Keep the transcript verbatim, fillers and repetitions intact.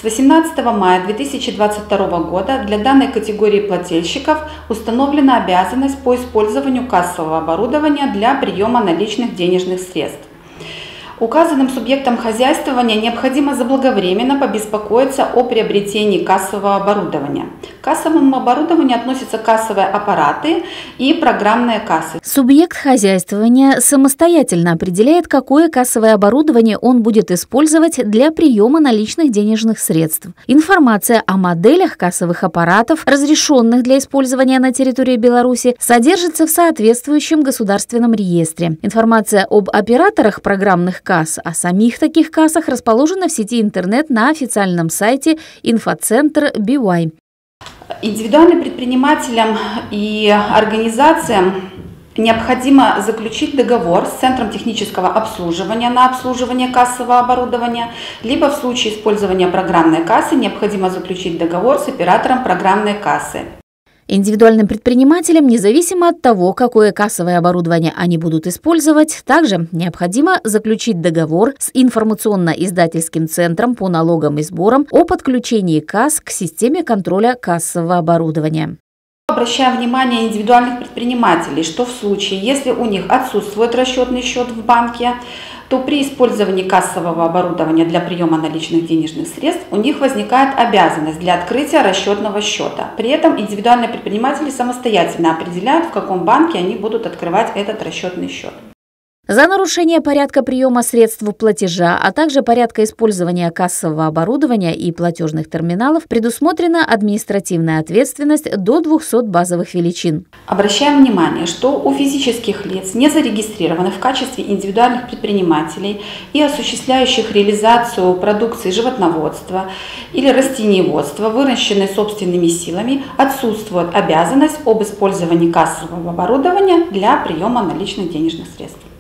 восемнадцатого мая две тысячи двадцать второго года для данной категории плательщиков установлена обязанность по использованию кассового оборудования для приема наличных денежных средств. Указанным субъектам хозяйствования необходимо заблаговременно побеспокоиться о приобретении кассового оборудования. К кассовому оборудованию относятся кассовые аппараты и программные кассы. Субъект хозяйствования самостоятельно определяет, какое кассовое оборудование он будет использовать для приема наличных денежных средств. Информация о моделях кассовых аппаратов, разрешенных для использования на территории Беларуси, содержится в соответствующем государственном реестре. Информация об операторах программных касс, о самих таких кассах расположена в сети интернет на официальном сайте инфоцентр би уай. Индивидуальным предпринимателям и организациям необходимо заключить договор с Центром технического обслуживания на обслуживание кассового оборудования, либо в случае использования программной кассы необходимо заключить договор с оператором программной кассы. Индивидуальным предпринимателям, независимо от того, какое кассовое оборудование они будут использовать, также необходимо заключить договор с информационно-издательским центром по налогам и сборам о подключении касс к системе контроля кассового оборудования. Обращаем внимание индивидуальных предпринимателей, что в случае, если у них отсутствует расчетный счет в банке, то при использовании кассового оборудования для приема наличных денежных средств у них возникает обязанность для открытия расчетного счета. При этом индивидуальные предприниматели самостоятельно определяют, в каком банке они будут открывать этот расчетный счет. За нарушение порядка приема средств платежа, а также порядка использования кассового оборудования и платежных терминалов предусмотрена административная ответственность до двухсот базовых величин. Обращаем внимание, что у физических лиц, не зарегистрированных в качестве индивидуальных предпринимателей и осуществляющих реализацию продукции животноводства или растениеводства, выращенной собственными силами, отсутствует обязанность об использовании кассового оборудования для приема наличных денежных средств.